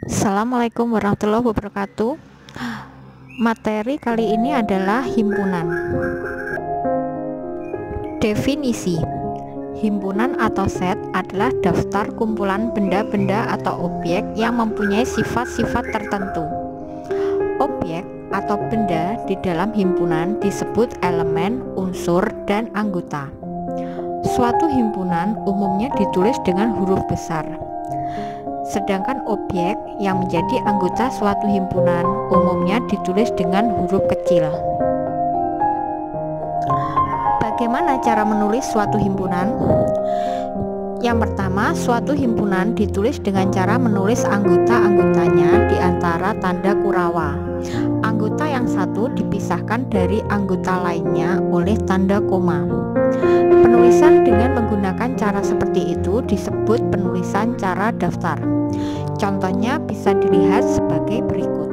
Assalamualaikum warahmatullahi wabarakatuh. Materi kali ini adalah himpunan. Definisi: himpunan atau set adalah daftar kumpulan benda-benda atau objek yang mempunyai sifat-sifat tertentu. Objek atau benda di dalam himpunan disebut elemen, unsur, dan anggota. Suatu himpunan umumnya ditulis dengan huruf besar, sedangkan objek yang menjadi anggota suatu himpunan umumnya ditulis dengan huruf kecil. Bagaimana cara menulis suatu himpunan? Yang pertama, suatu himpunan ditulis dengan cara menulis anggota-anggotanya di antara tanda kurawa. Anggota yang satu dipisahkan dari anggota lainnya oleh tanda koma. Penulisan dengan menggunakan cara seperti itu disebut penulisan cara daftar. Contohnya bisa dilihat sebagai berikut.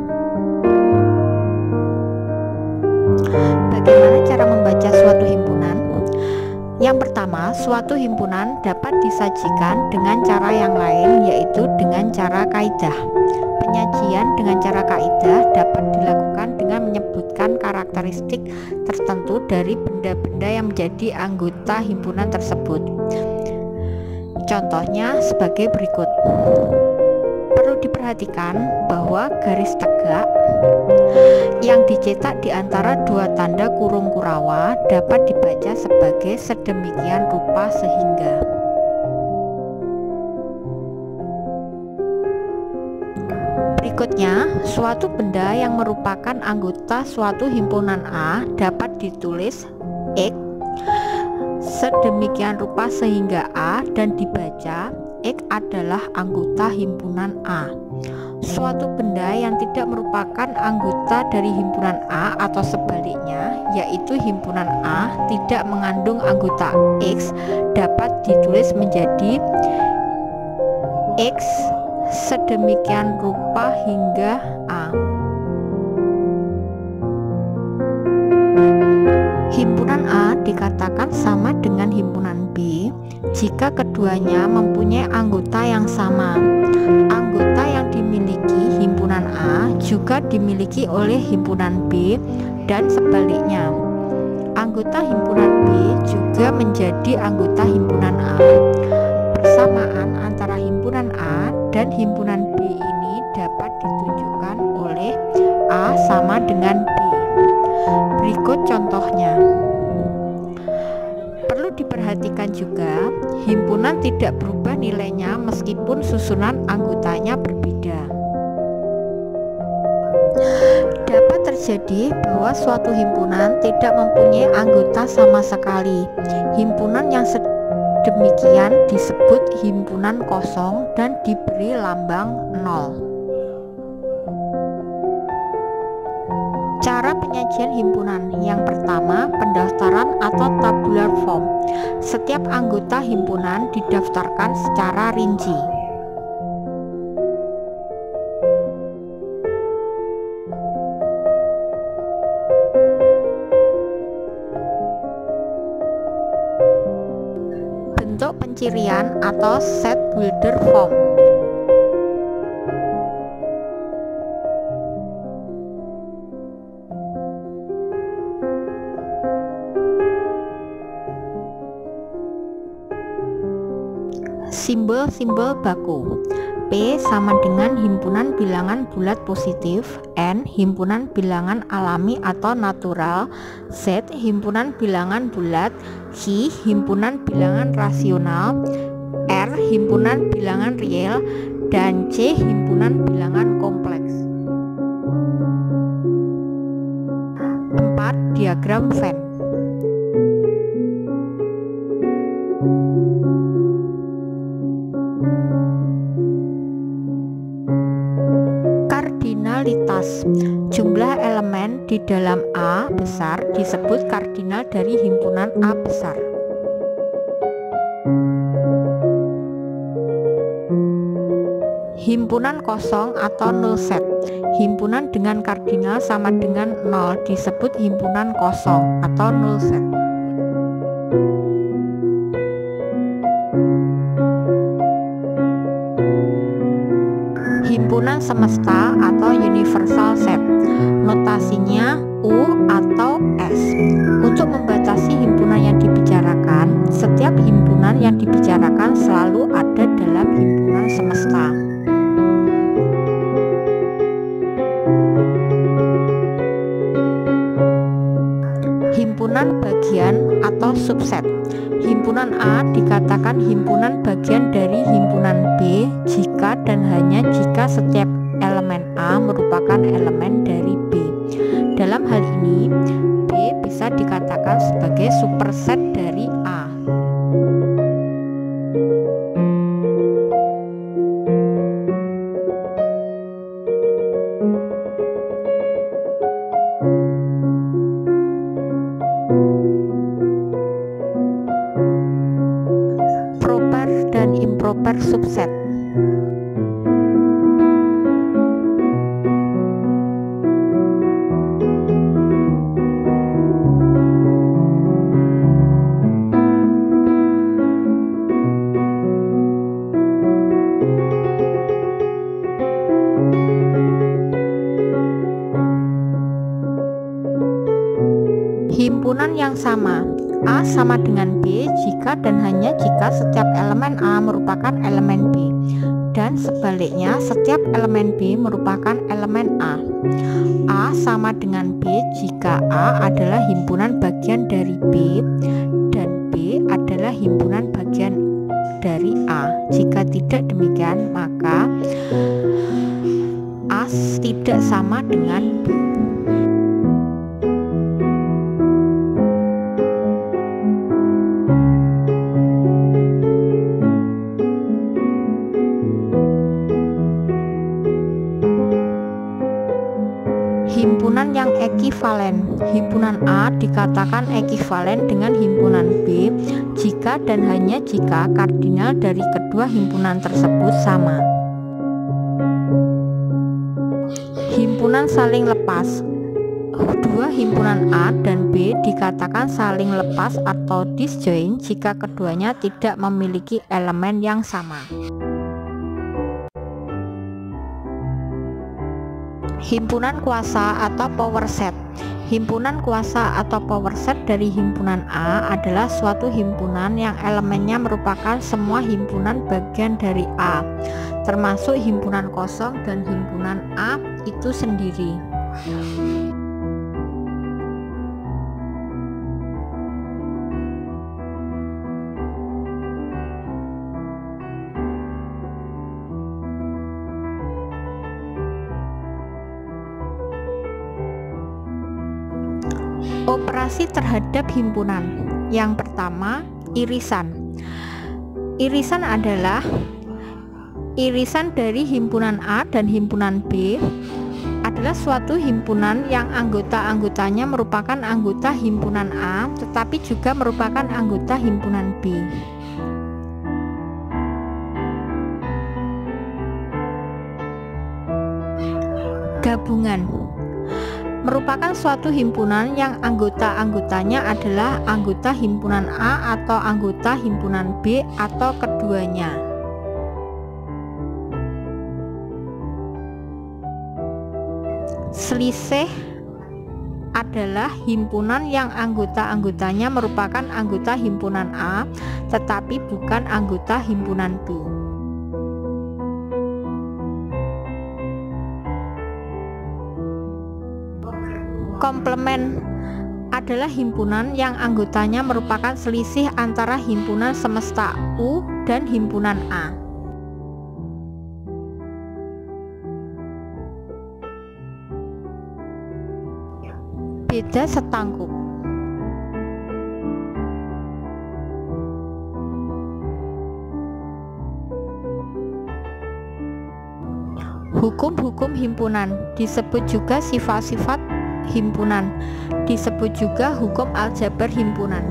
Bagaimana cara membaca suatu himpunan? Yang pertama, suatu himpunan dapat disajikan dengan cara yang lain, yaitu dengan cara kaidah. Penyajian dengan cara kaidah dapat dilakukan dengan menyebutkan karakteristik tertentu dari benda-benda yang menjadi anggota himpunan tersebut. Contohnya sebagai berikut. Perlu diperhatikan bahwa garis tegak yang dicetak di antara dua tanda kurung kurawa dapat dibaca sebagai sedemikian rupa sehingga. Berikutnya, suatu benda yang merupakan anggota suatu himpunan A dapat ditulis X sedemikian rupa sehingga A dan dibaca X adalah anggota himpunan A. Suatu benda yang tidak merupakan anggota dari himpunan A atau sebaliknya, yaitu himpunan A tidak mengandung anggota X, dapat ditulis menjadi X sedemikian rupa hingga A. Himpunan A dikatakan sama dengan himpunan B jika keduanya mempunyai anggota yang sama. Anggota yang dimiliki himpunan A juga dimiliki oleh himpunan B dan sebaliknya. Anggota himpunan B juga menjadi anggota himpunan A. Persamaan antara himpunan A dan himpunan B ini dapat ditunjukkan oleh A sama dengan B. Berikut contohnya. Perlu diperhatikan juga, himpunan tidak berubah nilainya meskipun susunan anggotanya berbeda. Dapat terjadi bahwa suatu himpunan tidak mempunyai anggota sama sekali. Himpunan yang demikian disebut himpunan kosong dan diberi lambang 0. Cara penyajian himpunan. Yang pertama, pendaftaran atau tabular form. Setiap anggota himpunan didaftarkan secara rinci. Bentuk pencirian atau set builder form. Simbol-simbol baku. P sama dengan himpunan bilangan bulat positif, N himpunan bilangan alami atau natural, Z himpunan bilangan bulat, Q himpunan bilangan rasional, R himpunan bilangan real, dan C himpunan bilangan kompleks. 4. Diagram Venn. Kardinalitas. Jumlah elemen di dalam A besar disebut kardinal dari himpunan A besar. Himpunan kosong atau null set. Himpunan dengan kardinal sama dengan 0 disebut himpunan kosong atau null set. Himpunan semesta atau universal set, notasinya U atau S. Untuk membatasi himpunan yang dibicarakan, setiap himpunan yang dibicarakan selalu ada dalam himpunan semesta. Himpunan bagian atau subset. Himpunan A dikatakan himpunan bagian dari himpunan B jika dan hanya jika setiap elemen A merupakan elemen dari B. Dalam hal ini, B bisa dikatakan sebagai superset dari A. Proper dan improper subset. Himpunan yang sama. A sama dengan B jika dan hanya jika setiap elemen A merupakan elemen B, dan sebaliknya setiap elemen B merupakan elemen A. A sama dengan B jika A adalah himpunan bagian dari B dan B adalah himpunan bagian dari A. Jika tidak demikian, maka A tidak sama dengan B. Himpunan yang ekivalen. Himpunan A dikatakan ekivalen dengan himpunan B jika dan hanya jika kardinal dari kedua himpunan tersebut sama. Himpunan saling lepas. Dua himpunan A dan B dikatakan saling lepas atau disjoint jika keduanya tidak memiliki elemen yang sama. Himpunan kuasa atau power set. Himpunan kuasa atau power set dari himpunan A adalah suatu himpunan yang elemennya merupakan semua himpunan bagian dari A, termasuk himpunan kosong dan himpunan A itu sendiri. Operasi terhadap himpunan. Yang pertama, irisan. Irisan adalah irisan dari himpunan A dan himpunan B adalah suatu himpunan yang anggota-anggotanya merupakan anggota himpunan A tetapi juga merupakan anggota himpunan B. Gabungan merupakan suatu himpunan yang anggota-anggotanya adalah anggota himpunan A atau anggota himpunan B atau keduanya. Selisih adalah himpunan yang anggota-anggotanya merupakan anggota himpunan A tetapi bukan anggota himpunan B. Komplement adalah himpunan yang anggotanya merupakan selisih antara himpunan semesta U dan himpunan A. Beda setangkup. Hukum-hukum himpunan disebut juga sifat-sifat himpunan, disebut juga hukum aljabar himpunan.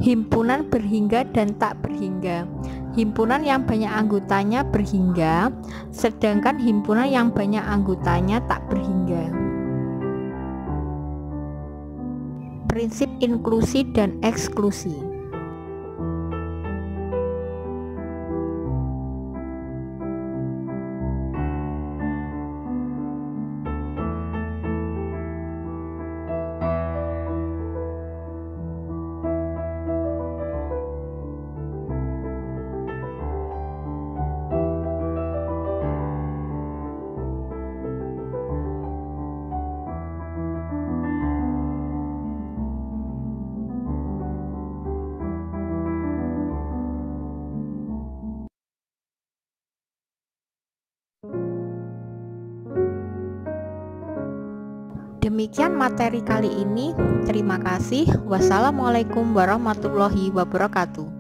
Himpunan berhingga dan tak berhingga. Himpunan yang banyak anggotanya berhingga, sedangkan himpunan yang banyak anggotanya tak berhingga. Prinsip inklusi dan eksklusi. Demikian materi kali ini. Terima kasih. Wassalamualaikum warahmatullahi wabarakatuh.